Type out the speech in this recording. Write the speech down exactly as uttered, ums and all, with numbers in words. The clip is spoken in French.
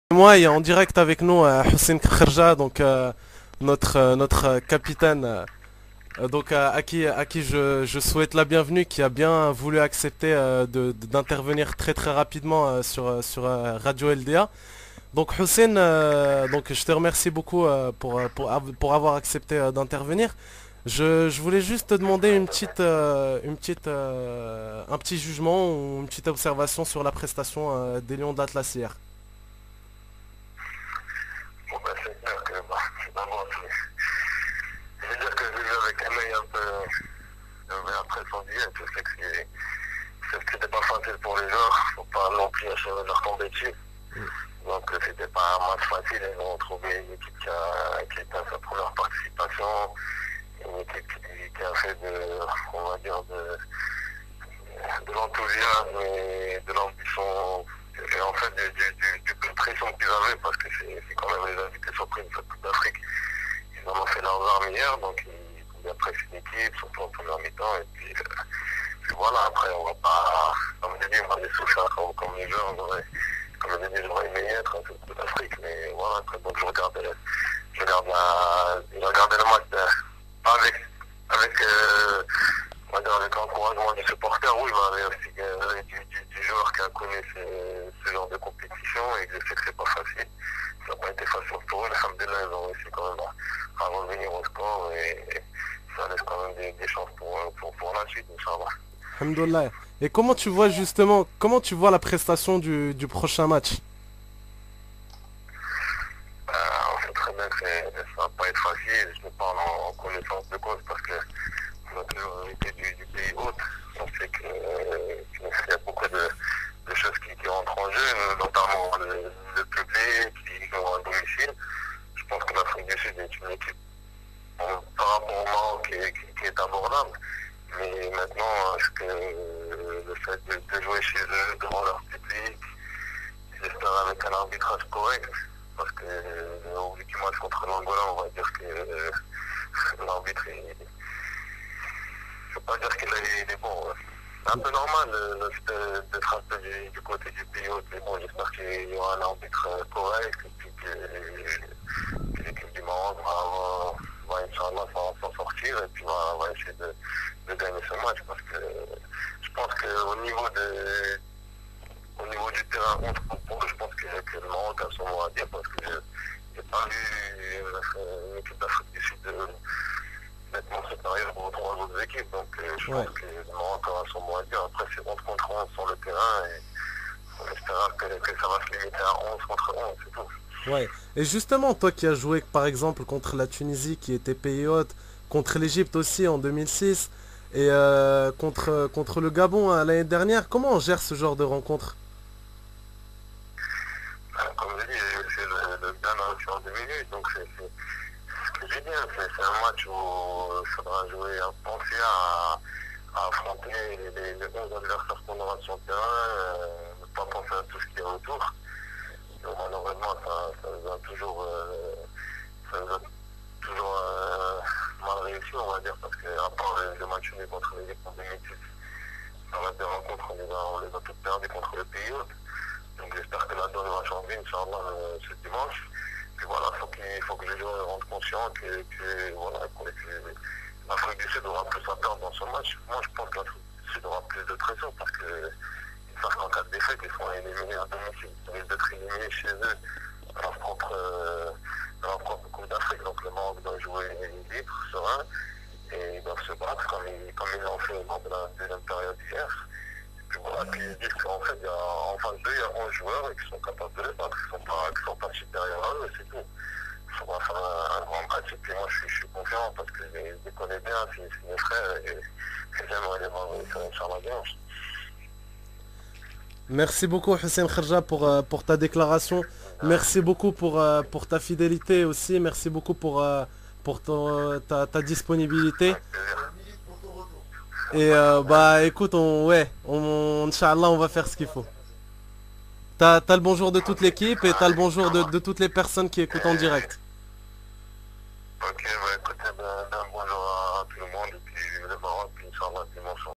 Moi, il y a en direct avec nous euh, Hussein Kharja, donc euh, notre euh, notre euh, capitaine, euh, euh, donc euh, à qui à qui je, je souhaite la bienvenue, qui a bien voulu accepter euh, de- de- d'intervenir très très rapidement euh, sur euh, sur euh, Radio L D A. Donc Hussein, euh, donc je te remercie beaucoup euh, pour euh, pour av- pour avoir accepté euh, d'intervenir. Je, je voulais juste te demander une petite euh, une petite euh, un petit jugement ou une petite observation sur la prestation euh, des Lions d'Atlas hier. Bon, ben, c'est clair que, bah, d'abord, je je veux dire que j'ai vu avec un œil un peu, un peu après son billet. Je sais que c'est- c'est- c'était pas facile pour les joueurs. Faut pas non plus achever leur tomber dessus. Donc, euh, c'était pas un match facile. Ils ont trouvé une équipe qui a, qui était à sa première participation. Une équipe qui, qui a fait de, on va dire, de, de l'enthousiasme et de l'ambition. Et en fait, du, du, du, du peu de pression qu'ils avaient, parce que c'est c'est quand même les invités surpris de cette Coupe d'Afrique. Ils en ont fait leurs armes hier, donc ils ont bien pressé l'équipe, surtout en première mi-temps. Et puis, euh, puis voilà, après, on va pas, comme je dis, moi, les souffles, comme, comme les joueurs, j'aurais, comme je dis, j'aurais aimé y être à cette Coupe d'Afrique. Mais voilà, après, donc je regardais, je regarde la, je regardais le match, euh, pas avec, avec, euh, on va dire, avec l'encouragement du supporter, oui, mais avec aussi euh, du, du, du joueur qui a connu ce, ce genre de compétition et que je sais que c'est pas facile. Ça n'a pas été facile pour eux, alhamdoulilah, ils ont réussi quand même à, à revenir au score et, et ça laisse quand même des, des chances pour, pour, pour la suite, Inch'Allah. Alhamdoulilah. Et comment tu vois justement, comment tu vois la prestation du, du prochain match? Euh, on sait très bien que c'est- ça va pas être facile, je me parle en, en connaissance de cause parce que on a toujours été du, du pays hôte. On sait que, euh, qu'il y a beaucoup de, de choses qui, qui rentrent en jeu, notamment le, le public, qui joue à domicile. Je pense que l'Afrique du Sud est une équipe bon, par rapport au Maroc qui est, qui, qui est abordable. Mais maintenant, est-ce que euh, le fait de, de jouer chez eux, devant leur public, j'espère avec un arbitrage correct, parce que euh, au bout du match contre l'Angola, on va dire que euh, l'arbitre, il, je ne veux pas dire qu'il est, il est bon. Ouais. C'est un peu normal euh, le fait d'être un peu du, du côté du pays hôte, mais bon, j'espère qu'il y aura un arbitre euh, correct, et puis que, que l'équipe du Maroc va, va, va Inch'Allah, s'en s'en sortir, et puis va, va essayer de, de gagner ce match, parce que je pense qu'au niveau de au niveau du terrain contre contre, je pense que, que le Maroc a son mot à dire parce que je n'ai pas vu une, une équipe d'Afrique du Sud euh, nettement supérieure aux trois autres équipes. Donc euh, je Ouais. pense que le Maroc aura son mot à dire. Après, c'est onze contre onze sur le terrain et on espérera que, que ça va se limiter à onze contre onze, c'est tout. Ouais. Et justement, toi qui as joué par exemple contre la Tunisie qui était pays hôte, contre l'Égypte aussi en deux mille six, et euh, contre, contre le Gabon hein, l'année dernière, comment on gère ce genre de rencontre? Euh, Comme je dis, j'ai fait le, le Ghana aussi en deux minutes, donc c'est c'est- ce que j'ai dit, hein, c'est c'est un match où il faudra jouer, hein, penser à, à affronter les, les, les onze adversaires qu'on aura sur le terrain, euh, ne pas penser à tout ce qui est autour. Donc, malheureusement, ça, ça nous a toujours, euh, ça nous a toujours euh, mal réussi, on va dire, parce qu'à part le, le match nul contre les équipes en deux mille six, ça reste des rencontres, on les a, on les a toutes perdues contre le pays hôte. Donc j'espère que la donne va changer, Inch'Allah, euh, ce dimanche. Puis voilà, faut qu'il faut que les joueurs rendent conscients que, que, voilà, que que l'Afrique du Sud aura plus à perdre dans ce match. Moi, je pense que l'Afrique du Sud aura plus de pression parce qu'ils savent qu'en cas de défaite, ils seront éliminés à domicile. Ils risquent d'être éliminés chez eux dans leur propre, euh, dans leur propre Coupe d'Afrique. Donc le Maroc doit jouer libre, serein, et ils doivent se battre comme ils, comme ils l'ont fait lors de la deuxième période hier. Puis voilà, puis ils disent qu'en fait, il y a, en phase deux, il y a onze joueurs et qui sont capables de les battre, qui ne sont, pas- qui sont pas supérieurs à eux, et c'est tout. Il faudra faire un, un grand match, et puis moi je suis, je suis confiant parce que je les, je les connais bien, c'est c'est mes frères, et, et j'aimerais les voir réussir Inch'Allah dimanche. Merci beaucoup Hussein Kharja pour, euh, pour ta déclaration. Merci beaucoup pour, euh, pour ta fidélité aussi. Merci beaucoup pour, euh, pour ton, euh, ta, ta disponibilité. Avec plaisir. Et euh, bah écoute, on, ouais, on, Inch'Allah, on va faire ce qu'il faut. T'as, t'as le bonjour de toute l'équipe et t'as le bonjour de, de toutes les personnes qui écoutent en direct. Ok, bah écoute,